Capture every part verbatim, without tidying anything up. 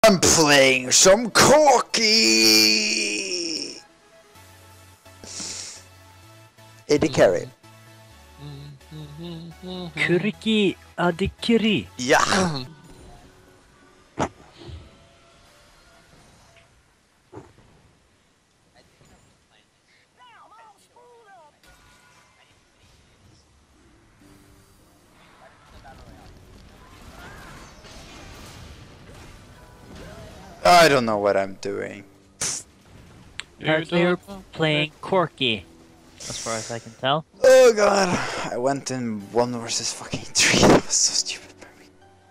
I'm playing some Corki. A D carry. Corki adikiri. Yeah. I don't know what I'm doing. Apparently you're playing Corki, as far as I can tell. Oh god, I went in one versus fucking three. That was so stupid for me.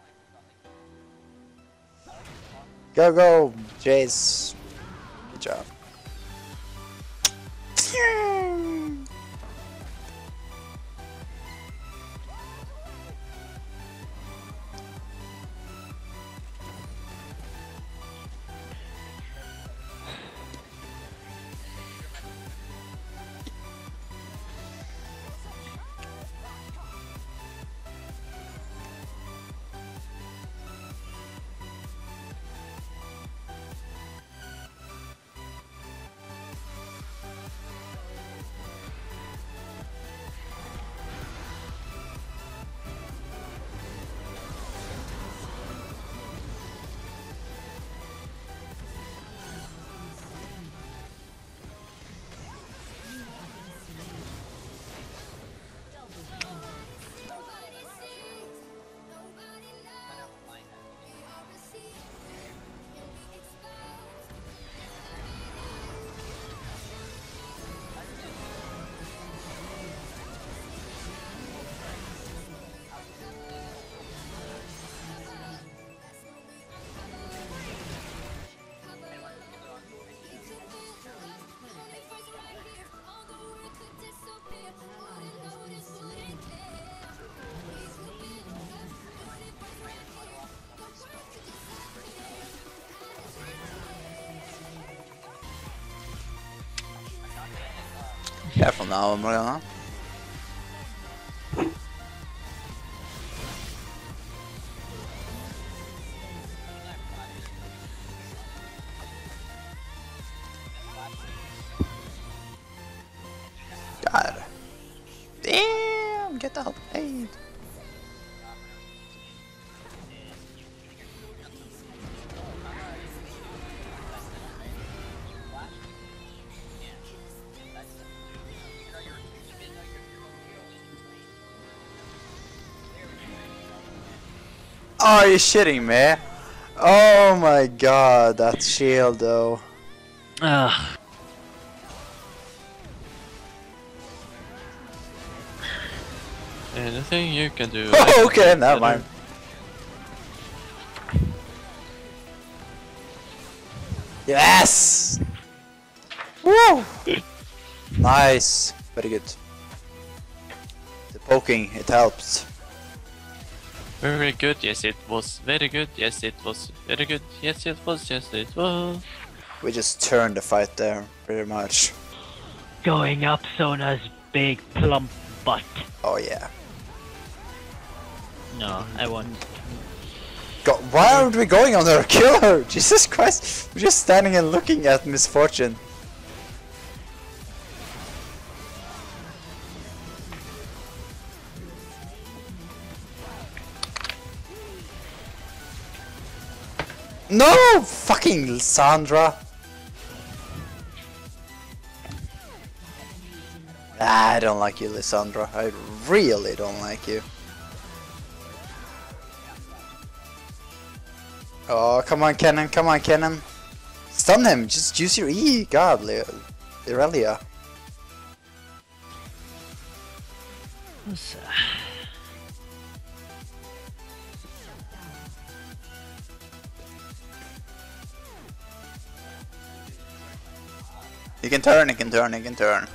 Go go, Jace. Good job. Careful now, Mariana. God. Damn, get out. Hey. Are you shitting me? Oh my god, that shield though. Ugh. Anything you can do. Oh, okay, never mind. Yes! Woo! Nice, very good. The poking, it helps. Very good, yes it was. Very good, yes it was. Very good, yes it was. Yes it was. We just turned the fight there, pretty much. Going up Sona's big plump butt. Oh yeah. No, I won't. God, why aren't we going on her? Kill her! Jesus Christ! We're just standing and looking at misfortune. No! Fucking Sandra! Ah, I don't like you, Lissandra. I really don't like you. Oh, come on, Kennen, come on, Kennen. Stun him, just use your E. God, Irelia. What's, uh... You can turn, you can turn, you can turn.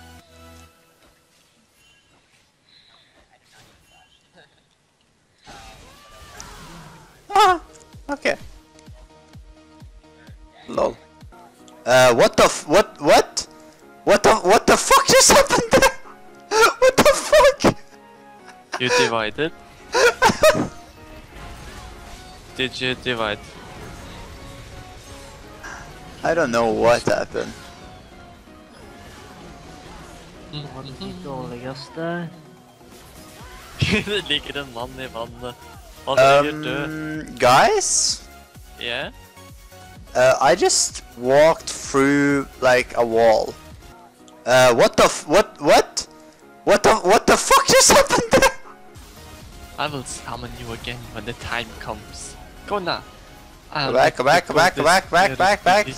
Ah, okay. Lol. Uh, what the f- what, what? What the, what the fuck just happened there? What the fuck? You divided? Did you divide? I don't know what happened. Var det ditt dårligaste? Det ligger en mann i vannet. Han ligger død. Um, guys? Yeah? Uh, I just walked through like a wall. Uh, what the f- what what? What the what the fuck just happened there? I will summon you again when the time comes. Go now. Go back, go back, go back, go back, back, back, back.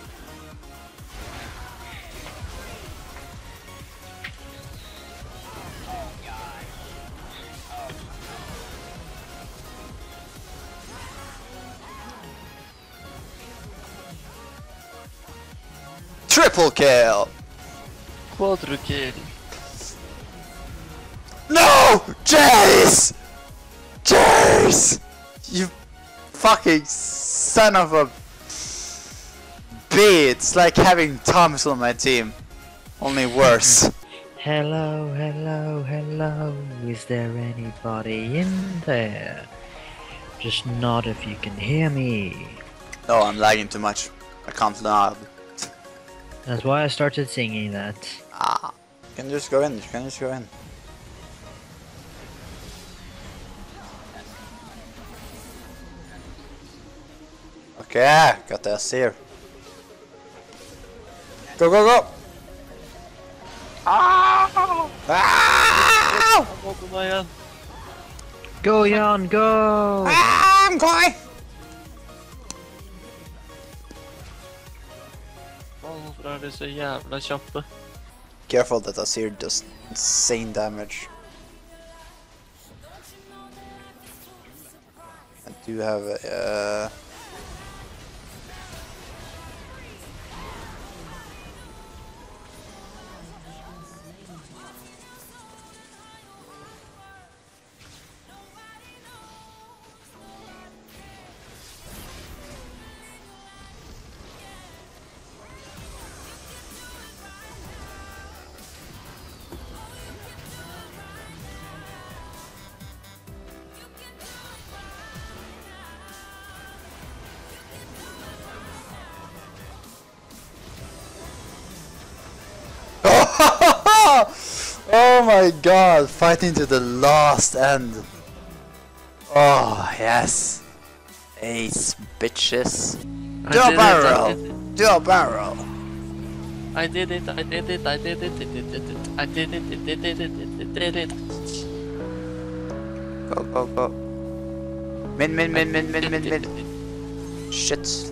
Triple kill! Quadru kill. No! Jace! Jace! You fucking son of a bitch! It's like having Thomas on my team. Only worse. Hello, hello, hello. Is there anybody in there? Just nod if you can hear me. No, I'm lagging too much. I can't nod. That's why I started singing that. Ah. You can just go in, you can just go in. Okay, got the S here. Go, go, go! Ah! Ah! Go, Jan, go! Ah, I'm going! Hvorfor er det så jævla kjappe? Careful that Asir does insane damage. I do have a... Uh... Oh my god, fighting to the last end. Oh yes. Ace bitches. Do a barrel! Do a barrel! I did it, I did it, I did it, I did it, I did it, I did it, I did it. Go, go, go. Min, min, min, min, min, min, min. Shit.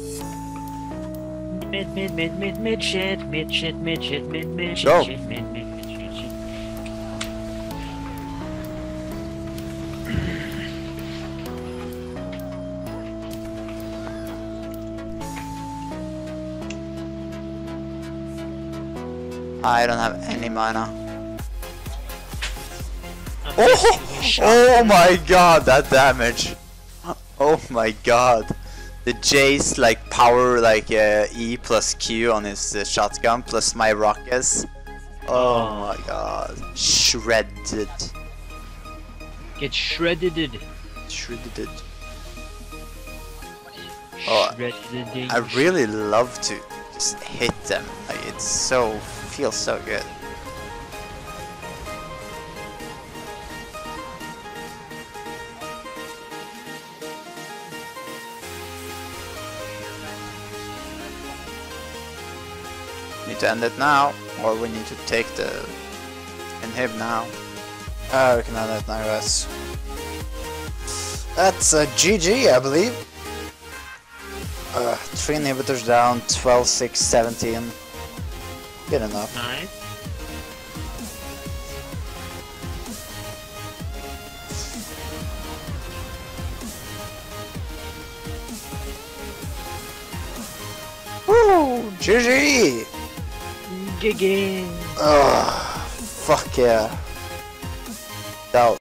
Mid, mid, mid, mid, mid, shit, mid, shit, mid, shit, mid, mid, shit, Go. shit, mid, mid, mid, shit, shit. I don't have any mana. I'm Oh, basically shot. oh my god, that damage. Oh my god. The Jace like power like uh, E plus Q on his uh, shotgun plus my rockets. Oh my god. Shredded. Get shredded. Shredded. Oh, Shredded. I really love to just hit them. Like it's so feels so good. Need to end it now, or we need to take the inhib now. Ah, we can end it now, yes. That's a G G, I believe. Uh, three inhibitors down, twelve, six, seventeen. Good enough. Nice. Woo! G G! Gigging. Ugh, fuck yeah. That,